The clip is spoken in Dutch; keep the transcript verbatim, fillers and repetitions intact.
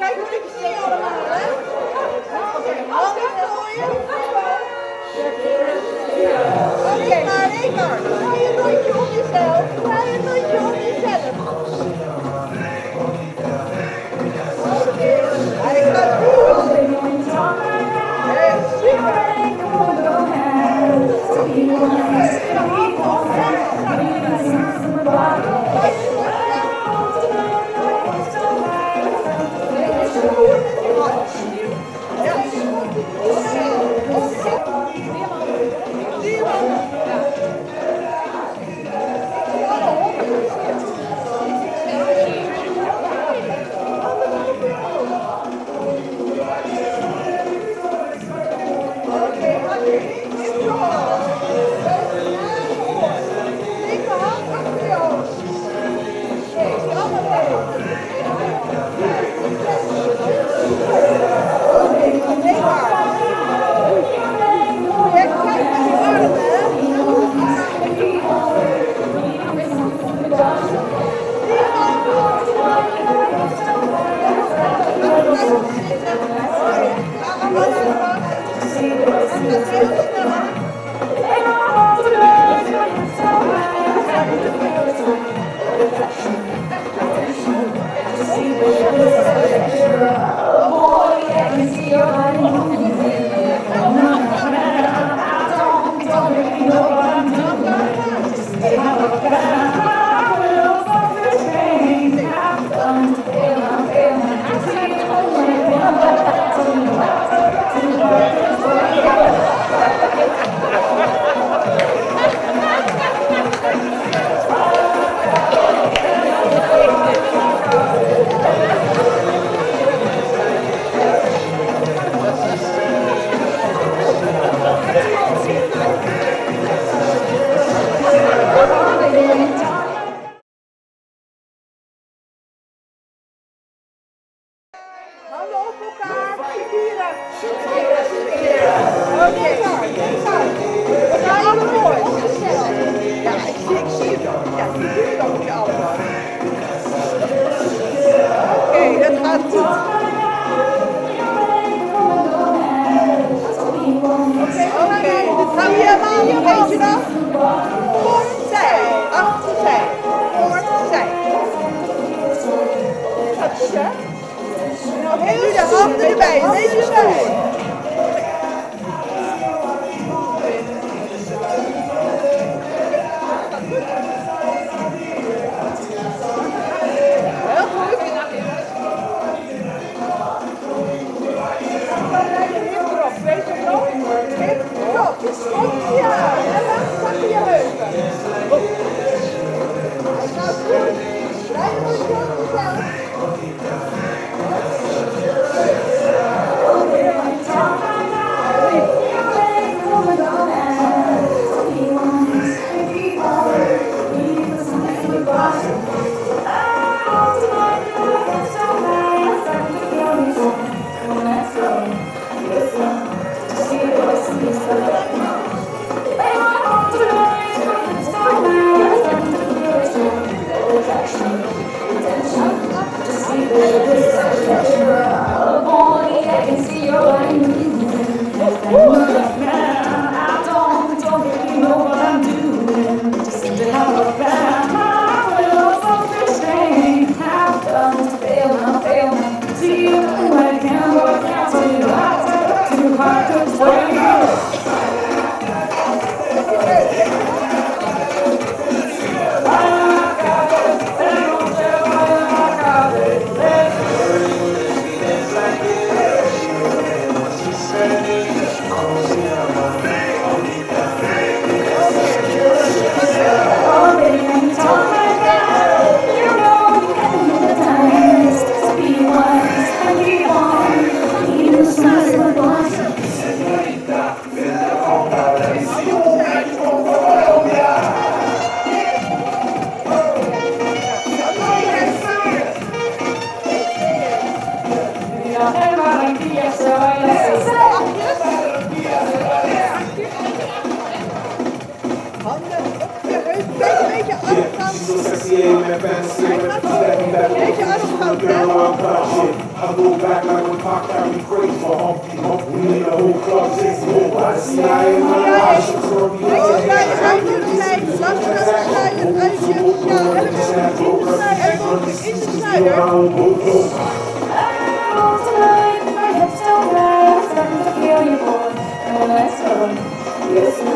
Kijk een beetje snel allemaal, hè? Oké, handen gooien. Oké, maar Richard, draai een rondje om jezelf. Draai een rondje om jezelf. Oké, hij gaat goed. Hey, super. Handen op elkaar, figuren. Oké, we gaan alle mooi. Ja, ik zie, ik zie het ook. Ja, figuren moet je allemaal. Oké, dat gaat goed. Oké, dit gaan we helemaal, weet je nog? Voor zij, achter zij, voor zij. Dat is goed, hè? En nu de handen erbij, een beetje zo. Heel goed. Hip erop, weet je nog? Hip erop, op je aan. En dan pak je je heupen. Hij gaat goed. Draai je rondje op jezelf. Beetje arrogant, hè? I go back like when Pac carried crazy for Humpty Hump. We made a whole club six more by the C I A. I should serve you like a hand. Yes,